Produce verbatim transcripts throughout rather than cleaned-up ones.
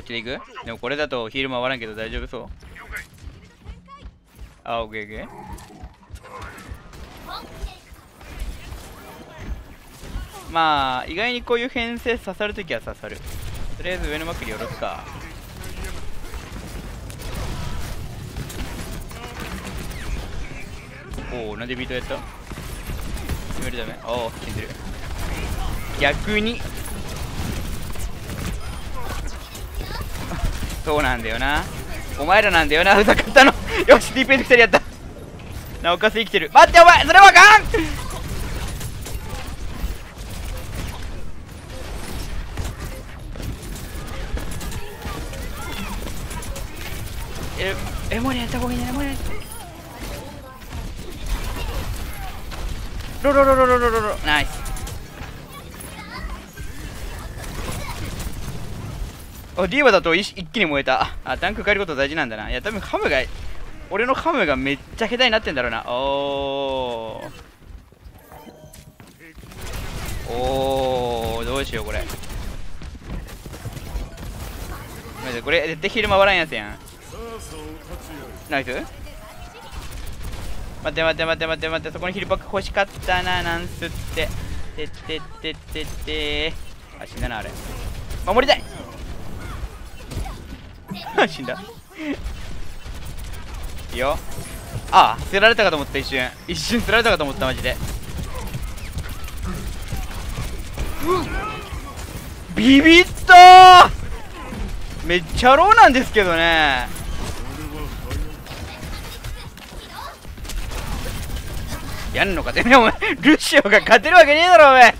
ちでいく？でもこれだとヒール回らんけど大丈夫そう？あ、オッケーオッケー。まあ意外にこういう編成刺さるときは刺さる。とりあえず上のマックによろすか。おお、なんでビートやった？決めるダメ。おお、死んでる。逆にそうなんだよな、お前らなんだよな、うざかったの。よし、ディーペンスふたりやった。なおかつ生きてる。待って、お前それはあかん。え、エモリやった方がいいね、エモリやった。ロロロロロロロロ、ナイス。あ、ディーバだと一気に燃えた。あ、タンク変えること大事なんだな。いや、多分ハムが、俺のハムがめっちゃ下手になってんだろうな。おー。おー、どうしよう、これ。マジで、これ、絶対ヒール回らんやつやん。ナイス。待って待って待って待って待って、そこにヒールパック欲しかったな、なんすって。てってってってって。あ、死んだな、あれ。守りたい。死んだ。いいよ。ああ、捨てられたかと思った。一瞬一瞬捨てられたかと思った。マジでビビったー。めっちゃローなんですけどね。やんのかてめえ、お前ルシオが勝てるわけねえだろお前。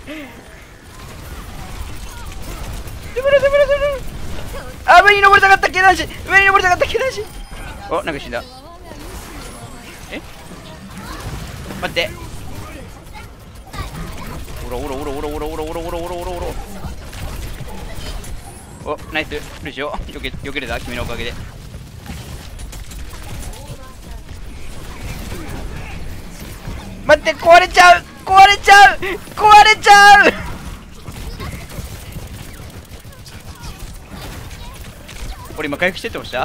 あ、上に登りたかったっけ男子、上に登りたかったっけ男子。お、なんか死んだ。え、待って。おろおろおろおろおろおろおろおろおろおろおろおろ。お、ナイスルシオ、よけよけれた君のおかげで。待って、壊れちゃう壊れちゃう壊れちゃう。俺今回復してってました。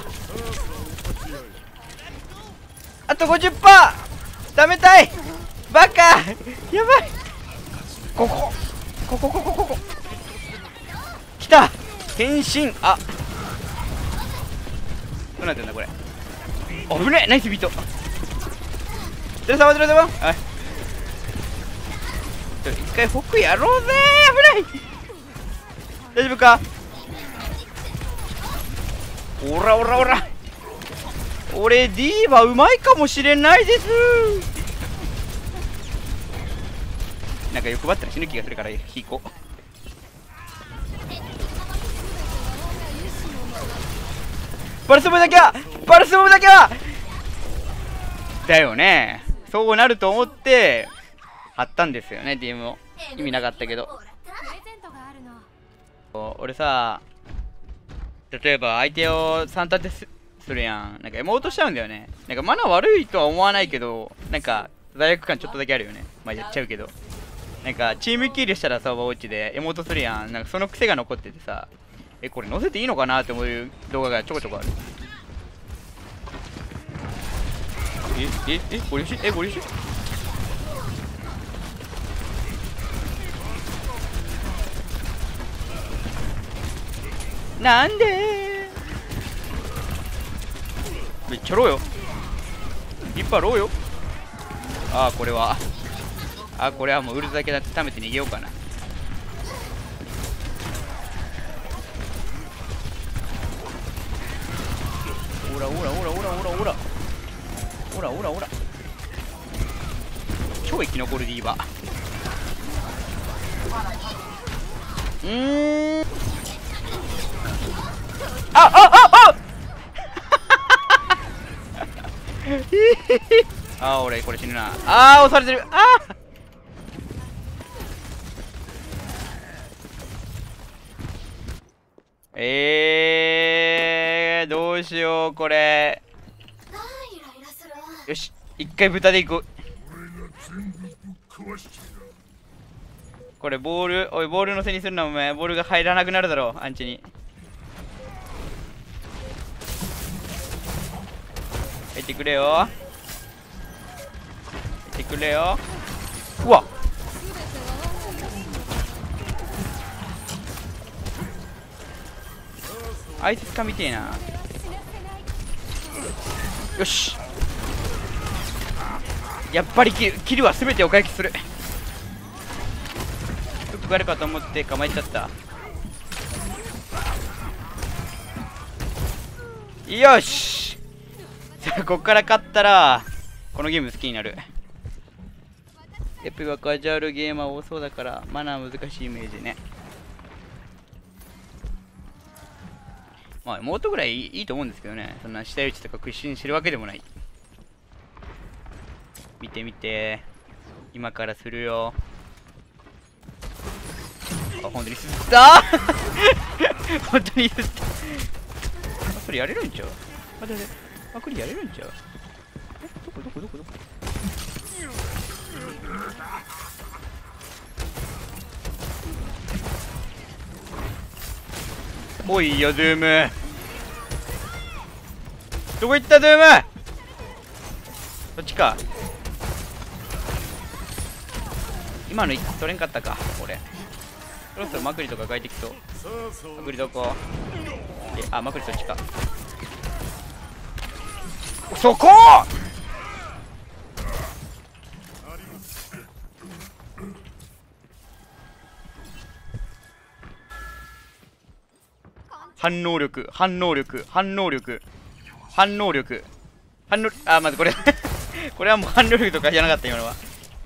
あと ごじゅっパーセント ダメたいバカやばい。ここここここここ来た変身。あ、どうなってんだこれ。危ねえ、ナイスビート。ゼロさんはゼロさんは、はい、一回フォックやろうぜ。危ない。大丈夫か。おらおらおら、俺ディーバうまいかもしれないです。なんか欲張ったら死ぬ気がするから引こう。バルスボムだけはバルスボムだけはだよね。そうなると思って貼ったんですよね、 ディーエム を。意味なかったけど。俺さ、例えば相手をさん立て す, するやん。なんかエモートしちゃうんだよね。なんかマナー悪いとは思わないけど、なんか罪悪感ちょっとだけあるよね。まあやっちゃうけど、なんかチームキールしたらさ、オーバーウォッチでエモートするやん。なんかその癖が残っててさ、え、これ載せていいのかなって思う動画がちょこちょこある。えええゴリ押しえゴリ押しなんでめっちゃローよ。リッパーローよ。ああ、これはああこれはもうウルズだけだって貯めて逃げようかな。オラオラオラオラオラオラオラオラオラオラ、超生き残るディーバ。うーん、ああああああ、俺これ死ぬな。ああ、押されてる。ああ、えー、どうしようこれ。よし、一回豚でいこう。これボール、おいボールのせにするなお前。ボールが入らなくなるだろうアンチに。 入ってくれよ。入ってくれよ。うわっ、あいつ掴みてえな。よし、やっぱりキル、キルは全てお返しする。フックがあるかと思って構えちゃった。よし、じゃあこっから勝ったらこのゲーム好きになる。やっぱりはカジュアルゲーマー多そうだからマナー難しいイメージね。まあ妹ぐらいいい、いいと思うんですけどね。そんな下打ちとか屈伸してるわけでもない。見て見て、今からするよ。あ、本当にすった本当にすった。これやれるんちゃう？待って待って、あ、これやれるんちゃう？え、どこどこどこどこ？おいよ、ドゥーム。どこ行ったドゥーム。そっちか。今のいっこ取れんかったか、俺。そろそろマクリとか帰ってきそう。マクリどこ？え、あ、マクリそっちか。そこ！反応力、反応力、反応力、反応力、反応、あ、まずこれこれはもう反応力とかじゃなかった今のは。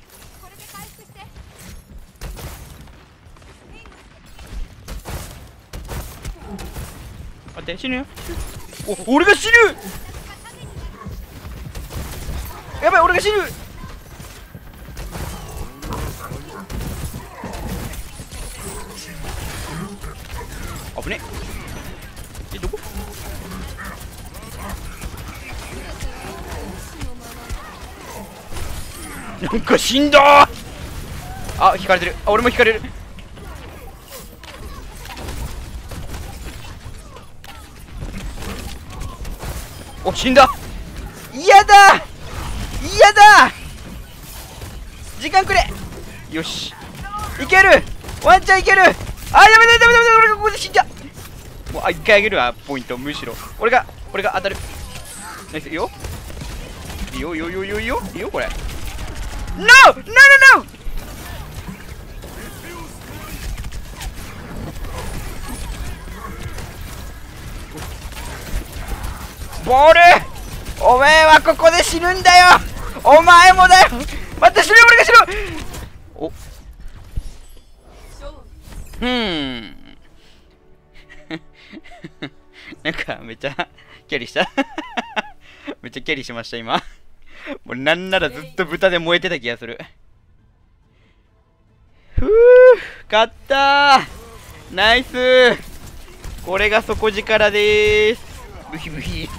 待って、死ぬよ。お、俺が死ぬ。やばい、俺が死ぬ。危ねえ。え、どこ？なんか死んだー。あ、引かれてる。あ、俺も引かれる。お、死んだ。嫌だ嫌だ、時間くれ。よし、いける、ワンチャンいける。あ、やめてダメダメダメ、俺がここで死んじゃう。もうあ、一回あげるわ、ポイント。むしろ俺が俺が当たる。ナイス。いいよいいよいいよいいよいいよいいよ、これ。ノーノーノーノー。ボール、おめえはここで死ぬんだよ。お前もだよ。待って、死ぬ、俺が死ぬ。お、ふーんなんかめっちゃキャリしためっちゃキャリしました今もうなんならずっと豚で燃えてた気がする。ふう、勝ったー、ナイスー。これが底力でーす。ブヒブヒい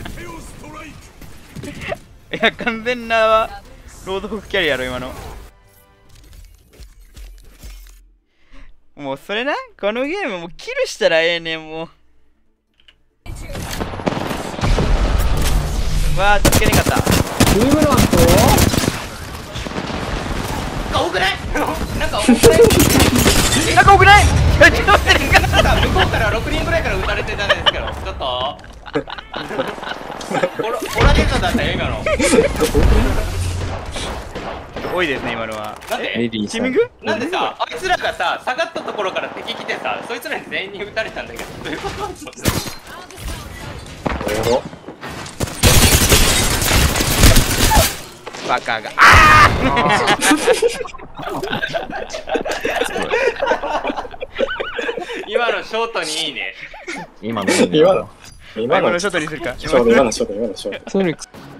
や、完全なロードホークキャリアやろ今の。もうそれな、このゲームもうキルしたらええねん。もうわー、助けねかった。 ブームランと多くないなんか多くないなんか多くない。ちょっと待って、 向こうからろくにんぐらいから撃たれてたんですけど、ちょっとオラオラゲートだったよ今の。 多いですね今のは。 なんでレディーさんチーミングなんでさ、あいつらがさ、下がったところから敵来てさ、そいつらに全員に撃たれたんだけど、どういうこと？ バカが。あ今のショートにいいね。 今の今の今のショートにするか。 ショート、今のショート、今のショート。 ソニック